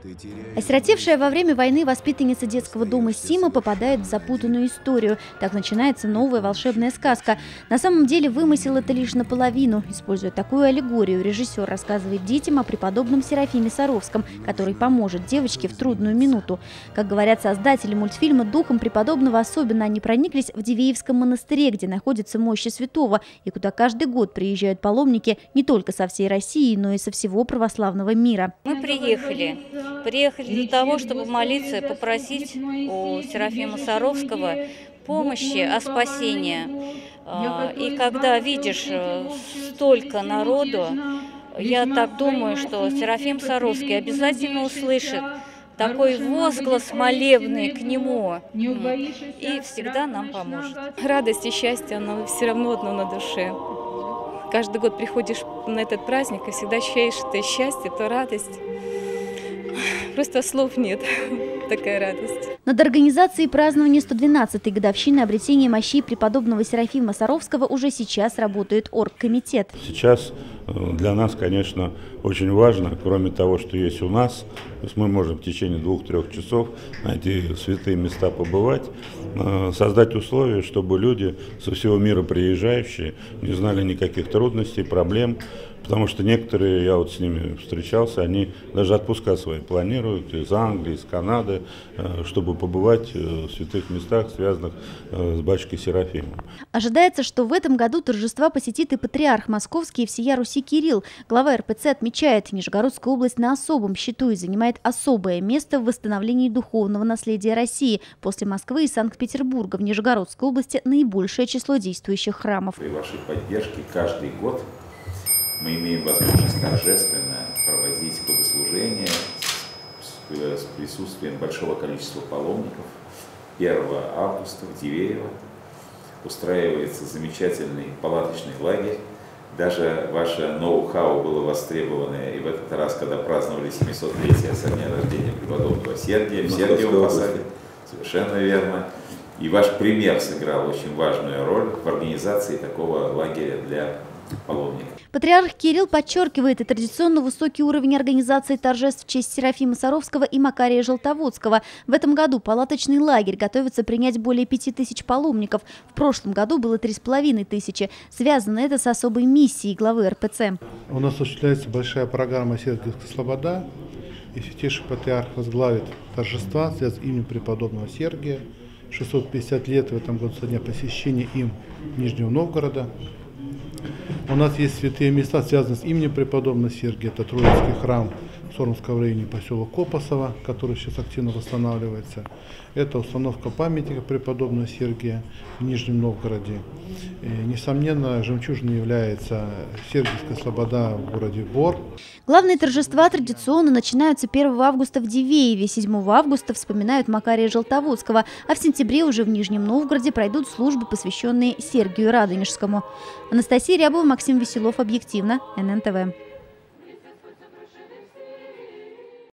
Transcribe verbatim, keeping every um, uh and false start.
Осиротевшая во время войны воспитанница детского дома Сима попадает в запутанную историю. Так начинается новая волшебная сказка. На самом деле вымысел это лишь наполовину. Используя такую аллегорию, режиссер рассказывает детям о преподобном Серафиме Саровском, который поможет девочке в трудную минуту. Как говорят создатели мультфильма, духом преподобного особенно они прониклись в Дивеевском монастыре, где находятся мощи святого, и куда каждый год приезжают паломники не только со всей России, но и со всего православного мира. Мы приехали. Приехали для того, чтобы молиться и попросить у Серафима Саровского помощи, о спасении. И когда видишь столько народу, я так думаю, что Серафим Саровский обязательно услышит такой возглас молебный к нему и всегда нам поможет. Радость и счастье, оно все равно одно на душе. Каждый год приходишь на этот праздник и всегда ощущаешь это счастье, это радость. Просто слов нет, такая радость. Над организацией празднования сто двенадцатой годовщины обретения мощей преподобного Серафима Саровского уже сейчас работает оргкомитет. Сейчас для нас, конечно, очень важно, кроме того, что есть у нас, то есть мы можем в течение двух-трех часов на эти святые места побывать, создать условия, чтобы люди со всего мира приезжающие не знали никаких трудностей, проблем. Потому что некоторые, я вот с ними встречался, они даже отпуска свои планируют из Англии, из Канады, чтобы побывать в святых местах, связанных с батюшкой Серафимом. Ожидается, что в этом году торжества посетит и патриарх Московский и всея Руси Кирилл. Глава эр пэ цэ отмечает, Нижегородская область на особом счету и занимает особое место в восстановлении духовного наследия России. После Москвы и Санкт-Петербурга в Нижегородской области наибольшее число действующих храмов. При вашей поддержке каждый год мы имеем возможность торжественно проводить богослужения с, с присутствием большого количества паломников. первого августа в Дивеево устраивается замечательный палаточный лагерь. Даже ваше ноу-хау было востребовано и в этот раз, когда праздновали семисотлетие со дня рождения преподобного Сергия в Сергиевом Посаде. Совершенно верно. И ваш пример сыграл очень важную роль в организации такого лагеря для паломников. Патриарх Кирилл подчеркивает и традиционно высокий уровень организации торжеств в честь Серафима Саровского и Макария Желтоводского. В этом году палаточный лагерь готовится принять более пяти тысяч паломников. В прошлом году было три с половиной тысячи. Связано это с особой миссией главы эр пэ цэ. У нас осуществляется большая программа «Сергиевская слобода», и святейший патриарх возглавит торжества, связанные с именем преподобного Сергия. шестьсот пятьдесят лет в этом году со дня посещения им Нижнего Новгорода. У нас есть святые места, связанные с именем преподобного Сергия. Это Троицкий храм в Сормовском районе, поселок Копосово, который сейчас активно восстанавливается. Это установка памятника преподобного Сергия в Нижнем Новгороде. И, несомненно, жемчужиной является Сергиевская слобода в городе Бор. Главные торжества традиционно начинаются первого августа в Дивееве, седьмого августа вспоминают Макария Желтоводского, а в сентябре уже в Нижнем Новгороде пройдут службы, посвященные Сергию Радонежскому. Анастасия Рябова, Максим Веселов, объективно, эн эн тэ вэ.